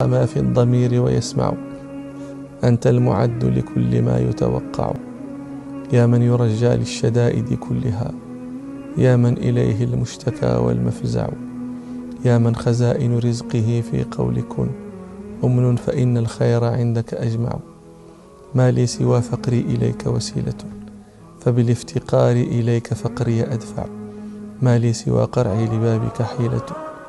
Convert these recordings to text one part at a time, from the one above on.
ما في الضمير ويسمع، أنت المعد لكل ما يتوقع، يا من يرجى للشدائد كلها، يا من إليه المشتكى والمفزع، يا من خزائن رزقه في قول كن أمن فإن الخير عندك أجمع، ما لي سوى فقري إليك وسيلة، فبالافتقار إليك فقري أدفع، ما لي سوى قرعي لبابك حيلة،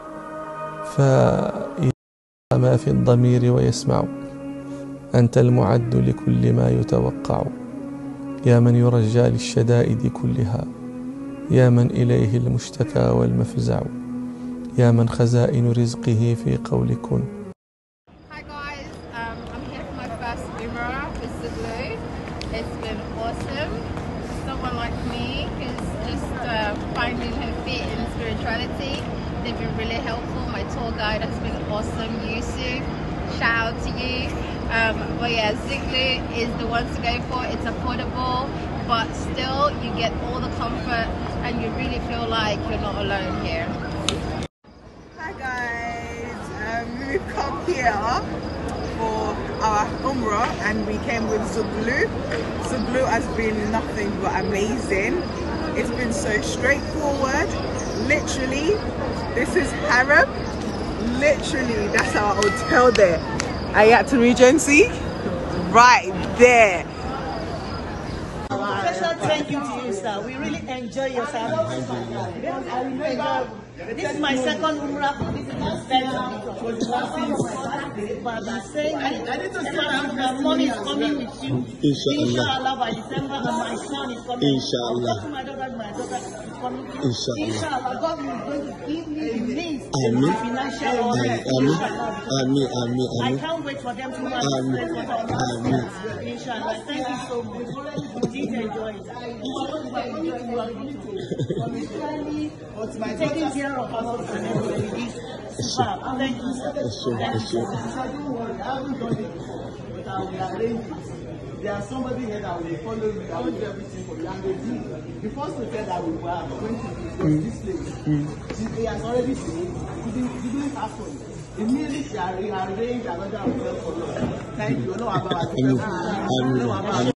فإذا ما في الضمير ويسمع، أنت المعد لكل ما يتوقع، يا من يرجى للشدائد كلها، يا من إليه المشتكى والمفزع، يا من خزائن رزقه في قول كن. Hi guys, I'm here for my first Umrah with Zaglu. It's been awesome. Someone like me who's just finding her feet in spirituality. They've been really helpful. My tour guide has been awesome, Yusuf. Shout out to you. But yeah, Zaglu is the one to go for. It's affordable, but still you get all the comfort and you really feel like you're not alone here. Hi guys, we've come here for our Umrah and we came with Zaglu. Zaglu has been nothing but amazing. It's been so straightforward. Literally, this is Haram. Literally, that's our hotel there. Ayatul Regency, right there. Special thank you to you, sir. We really enjoy your service. I remember this is my second Umrah. This is my second but I've been saying my mom is coming with you. Inshallah by December, and my son is coming. Inshallah. My daughter is coming. Inshallah. God is going to give me the means to financial I can't wait for them to Inshallah. Thank you so much. Please enjoy it. Taking care of us and everybody. Thank you, sir. There are somebody here that will follow me, that will do everything for you. And they do. The first hotel that we were going to this place. He has already seen it. He didn't ask for it. Immediately she arranged another hotel for us. Thank you.